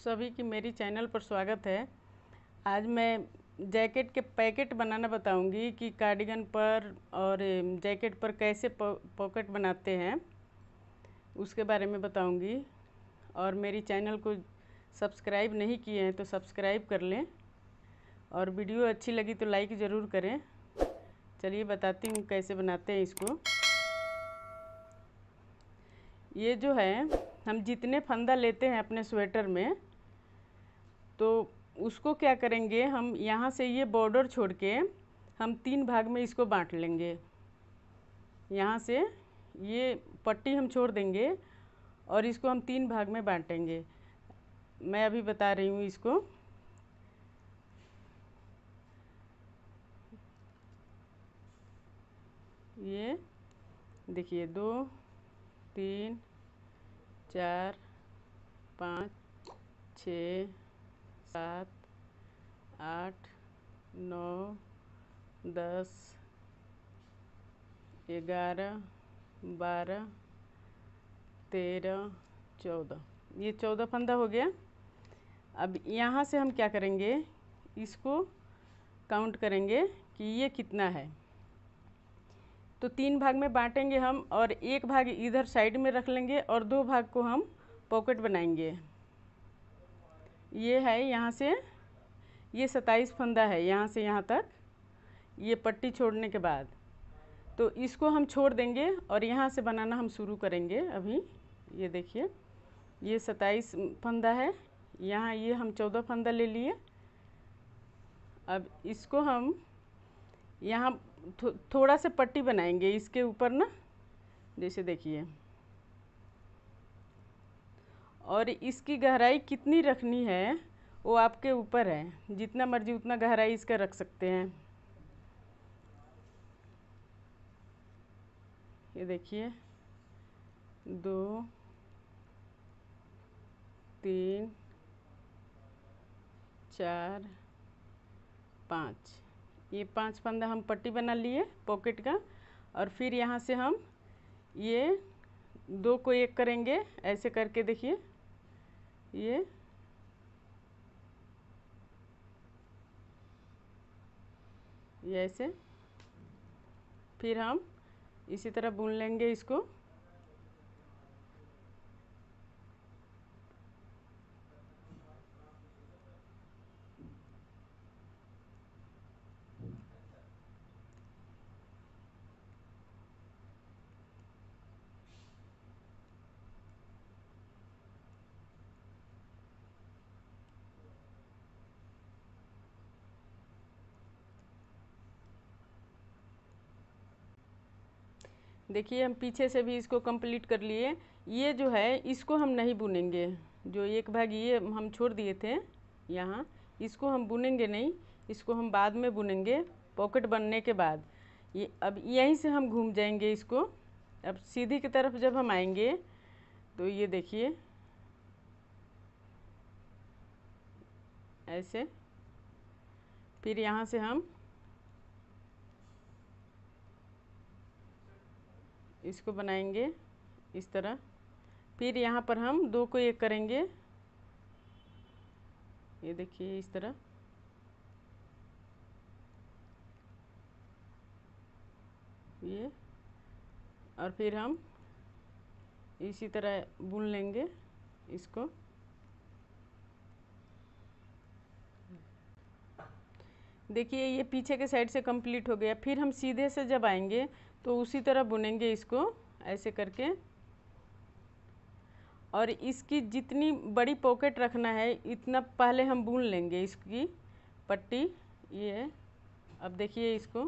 सभी की मेरी चैनल पर स्वागत है। आज मैं जैकेट के पैकेट बनाना बताऊंगी कि कार्डिगन पर और जैकेट पर कैसे पॉकेट बनाते हैं, उसके बारे में बताऊंगी। और मेरी चैनल को सब्सक्राइब नहीं किए हैं तो सब्सक्राइब कर लें, और वीडियो अच्छी लगी तो लाइक ज़रूर करें। चलिए बताती हूँ कैसे बनाते हैं इसको। ये जो है, हम जितने फंदा लेते हैं अपने स्वेटर में, तो उसको क्या करेंगे, हम यहाँ से ये बॉर्डर छोड़ के हम 3 भाग में इसको बांट लेंगे। यहाँ से ये पट्टी हम छोड़ देंगे और इसको हम 3 भाग में बांटेंगे। मैं अभी बता रही हूँ इसको। ये देखिए 2 3 4 5 6 7 8 9 10 11 12 13 14, ये 14 फंदा हो गया। अब यहाँ से हम क्या करेंगे, इसको काउंट करेंगे कि ये कितना है। तो 3 भाग में बांटेंगे हम, और 1 भाग इधर साइड में रख लेंगे और 2 भाग को हम पॉकेट बनाएंगे। ये है यहाँ से, ये 27 फंदा है यहाँ से यहाँ तक, ये पट्टी छोड़ने के बाद। तो इसको हम छोड़ देंगे और यहाँ से बनाना हम शुरू करेंगे अभी। ये देखिए, ये 27 फंदा है, यहाँ ये हम 14 फंदा ले लिए। अब इसको हम यहाँ थोड़ा सा पट्टी बनाएंगे इसके ऊपर ना, जैसे देखिए। और इसकी गहराई कितनी रखनी है वो आपके ऊपर है, जितना मर्जी उतना गहराई इसका रख सकते हैं। ये देखिए 2 3 4 5, ये 5 फंदा हम पट्टी बना लिए पॉकेट का। और फिर यहाँ से हम ये 2 को 1 करेंगे, ऐसे करके देखिए। ये ऐसे, फिर हम इसी तरह बुन लेंगे इसको। देखिए हम पीछे से भी इसको कंप्लीट कर लिए। ये जो है इसको हम नहीं बुनेंगे, जो 1 भाग ये हम छोड़ दिए थे यहाँ, इसको हम बुनेंगे नहीं, इसको हम बाद में बुनेंगे पॉकेट बनने के बाद। ये अब यहीं से हम घूम जाएंगे इसको। अब सीधी की तरफ जब हम आएंगे तो ये देखिए ऐसे, फिर यहाँ से हम इसको बनाएंगे इस तरह। फिर यहाँ पर हम 2 को 1 करेंगे, ये देखिए इस तरह। ये, और फिर हम इसी तरह बुन लेंगे इसको। देखिए ये पीछे के साइड से कंप्लीट हो गया। फिर हम सीधे से जब आएंगे तो उसी तरह बुनेंगे इसको ऐसे करके। और इसकी जितनी बड़ी पॉकेट रखना है इतना पहले हम बुन लेंगे इसकी पट्टी। ये अब देखिए इसको,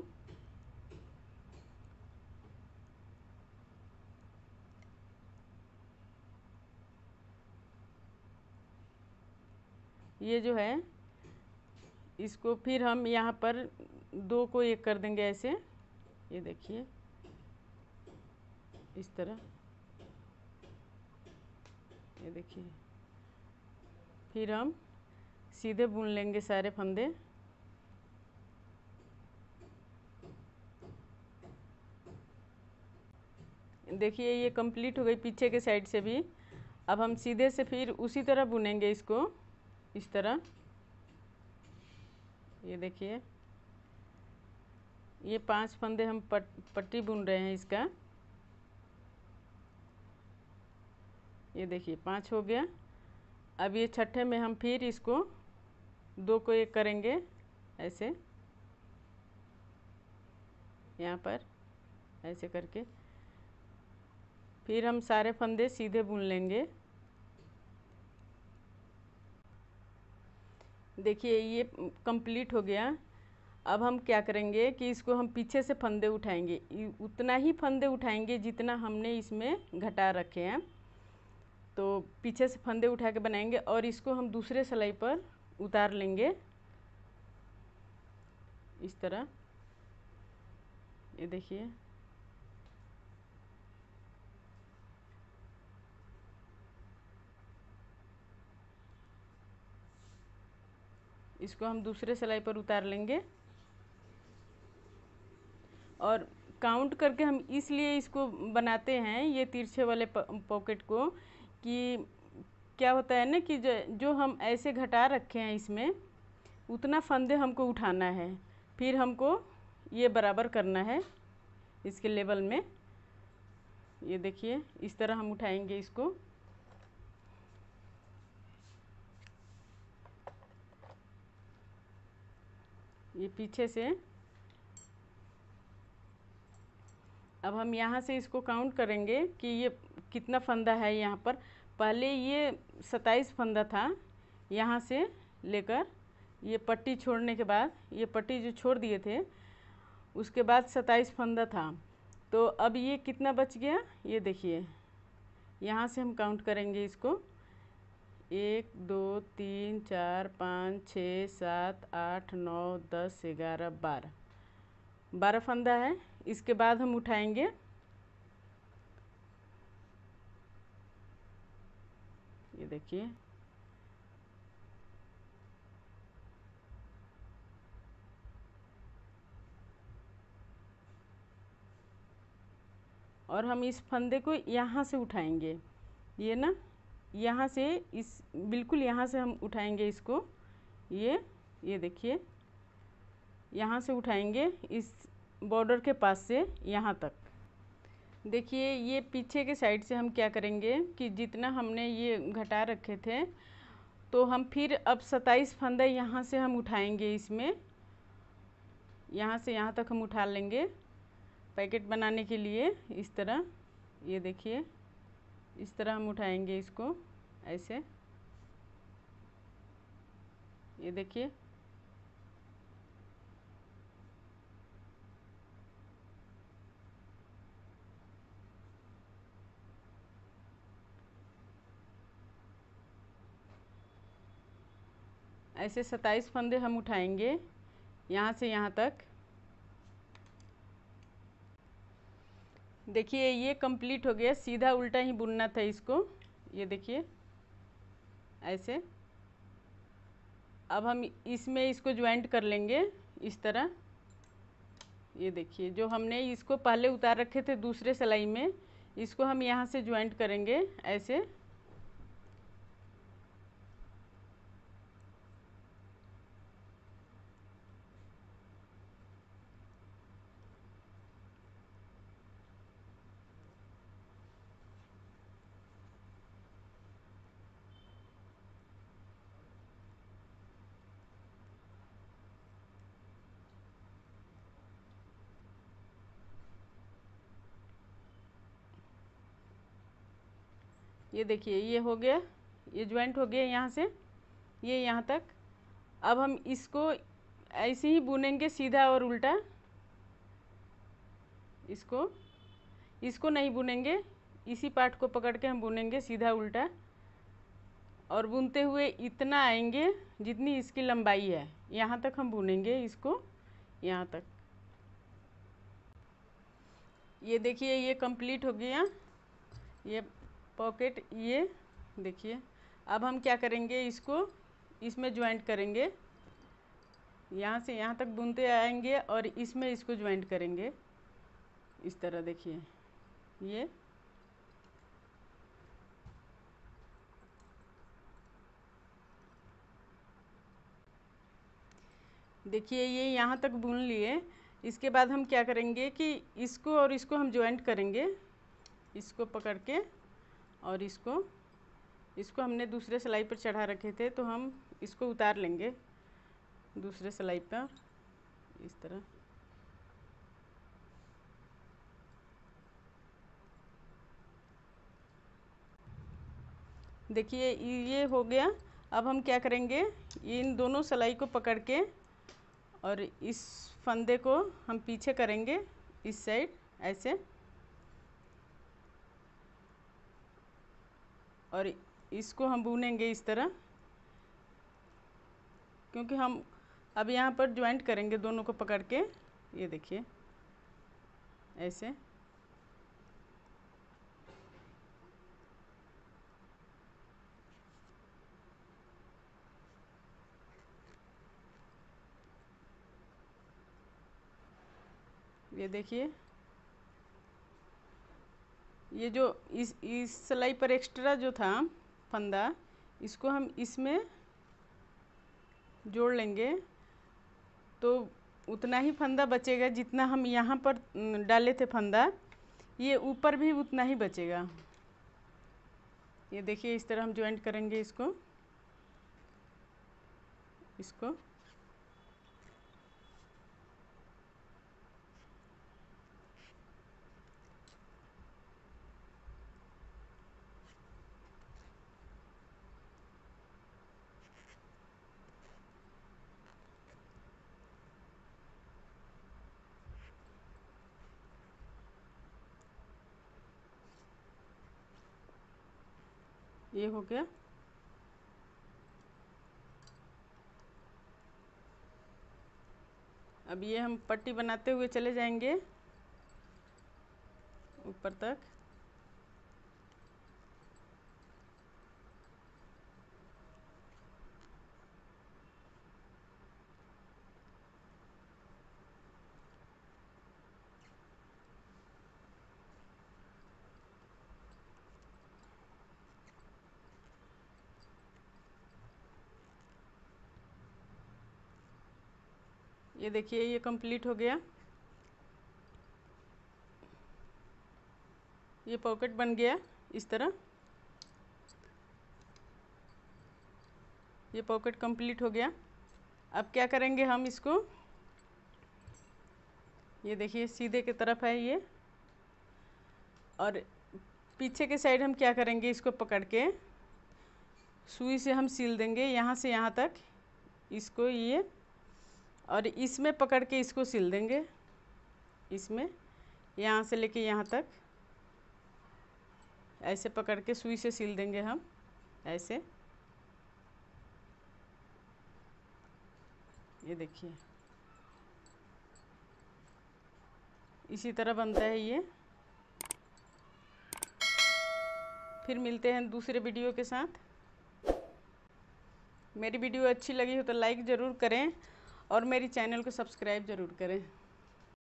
ये जो है इसको फिर हम यहाँ पर 2 को 1 कर देंगे ऐसे। ये देखिए इस तरह, ये देखिए। फिर हम सीधे बुन लेंगे सारे फंदे। देखिए ये कंप्लीट हो गई पीछे के साइड से भी। अब हम सीधे से फिर उसी तरह बुनेंगे इसको इस तरह। ये देखिए, ये 5 फंदे हम पट्टी बुन रहे हैं इसका। ये देखिए 5 हो गया। अब ये छठे में हम फिर इसको 2 को एक करेंगे ऐसे, यहाँ पर ऐसे करके फिर हम सारे फंदे सीधे बुन लेंगे। देखिए ये कंप्लीट हो गया। अब हम क्या करेंगे कि इसको हम पीछे से फंदे उठाएंगे, उतना ही फंदे उठाएंगे जितना हमने इसमें घटा रखे हैं। तो पीछे से फंदे उठा के बनाएंगे और इसको हम दूसरे सिलाई पर उतार लेंगे इस तरह। ये देखिए, इसको हम दूसरे सिलाई पर उतार लेंगे और काउंट करके हम इसलिए इसको बनाते हैं ये तिरछे वाले पॉकेट को, कि क्या होता है ना कि जो हम ऐसे घटा रखे हैं इसमें उतना फंदे हमको उठाना है, फिर हमको ये बराबर करना है इसके लेवल में। ये देखिए इस तरह हम उठाएंगे इसको। ये पीछे से अब हम यहाँ से इसको काउंट करेंगे कि ये कितना फंदा है यहाँ पर। पहले ये 27 फंदा था, यहाँ से लेकर ये पट्टी छोड़ने के बाद, ये पट्टी जो छोड़ दिए थे उसके बाद 27 फंदा था। तो अब ये कितना बच गया, ये देखिए यहाँ से हम काउंट करेंगे इसको। 1 2 3 4 5 6 7 8 9 10 11 12 फंदा है। इसके बाद हम उठाएंगे, ये देखिए और हम इस फंदे को यहाँ से उठाएंगे, ये ना यहाँ से, इस बिल्कुल यहाँ से हम उठाएंगे इसको। ये देखिए यहाँ से उठाएंगे इस बॉर्डर के पास से यहाँ तक। देखिए ये पीछे के साइड से हम क्या करेंगे कि जितना हमने ये घटा रखे थे तो हम फिर अब 27 फंदे यहाँ से हम उठाएंगे इसमें, यहाँ से यहाँ तक हम उठा लेंगे पैकेट बनाने के लिए इस तरह। ये देखिए इस तरह हम उठाएंगे इसको ऐसे। ये देखिए ऐसे 27 फंदे हम उठाएंगे यहाँ से यहाँ तक। देखिए ये कंप्लीट हो गया, सीधा उल्टा ही बुनना था इसको। ये देखिए ऐसे। अब हम इसमें इसको ज्वाइंट कर लेंगे इस तरह। ये देखिए जो हमने इसको पहले उतार रखे थे दूसरे सिलाई में, इसको हम यहाँ से ज्वाइंट करेंगे ऐसे। ये देखिए ये हो गया, ये ज्वाइंट हो गया यहाँ से ये यहाँ तक। अब हम इसको ऐसे ही बुनेंगे सीधा और उल्टा। इसको नहीं बुनेंगे, इसी पार्ट को पकड़ के हम बुनेंगे सीधा उल्टा और बुनते हुए इतना आएंगे जितनी इसकी लंबाई है, यहाँ तक हम बुनेंगे इसको, यहाँ तक। ये देखिए ये कंप्लीट हो गया ये पॉकेट। ये देखिए अब हम क्या करेंगे, इसको इसमें ज्वाइंट करेंगे, यहाँ से यहाँ तक बुनते आएंगे और इसमें इसको ज्वाइंट करेंगे इस तरह। देखिए ये देखिए ये यहाँ तक बुन लिए। इसके बाद हम क्या करेंगे कि इसको और इसको हम ज्वाइंट करेंगे, इसको पकड़ के, और इसको हमने दूसरे सिलाई पर चढ़ा रखे थे, तो हम इसको उतार लेंगे दूसरे सिलाई पर इस तरह। देखिए ये हो गया। अब हम क्या करेंगे, इन दोनों सिलाई को पकड़ के और इस फंदे को हम पीछे करेंगे इस साइड ऐसे, और इसको हम बुनेंगे इस तरह, क्योंकि हम अब यहाँ पर ज्वाइंट करेंगे दोनों को पकड़ के। ये देखिए ऐसे। ये देखिए, ये जो इस सिलाई पर एक्स्ट्रा जो था फंदा, इसको हम इसमें जोड़ लेंगे, तो उतना ही फंदा बचेगा जितना हम यहाँ पर डाले थे फंदा, ये ऊपर भी उतना ही बचेगा। ये देखिए इस तरह हम ज्वाइंट करेंगे इसको। ये हो गया। अब ये हम पट्टी बनाते हुए चले जाएंगे ऊपर तक। ये देखिए ये कंप्लीट हो गया। ये पॉकेट बन गया इस तरह। ये पॉकेट कंप्लीट हो गया। अब क्या करेंगे हम इसको, ये देखिए सीधे की तरफ है ये, और पीछे के साइड हम क्या करेंगे, इसको पकड़ के सुई से हम सिल देंगे यहाँ से यहाँ तक इसको, ये, और इसमें पकड़ के इसको सिल देंगे। इसमें यहाँ से लेके यहाँ तक ऐसे पकड़ के सुई से सिल देंगे हम ऐसे। ये देखिए इसी तरह बनता है ये। फिर मिलते हैं दूसरे वीडियो के साथ। मेरी वीडियो अच्छी लगी हो तो लाइक ज़रूर करें और मेरी चैनल को सब्सक्राइब ज़रूर करें।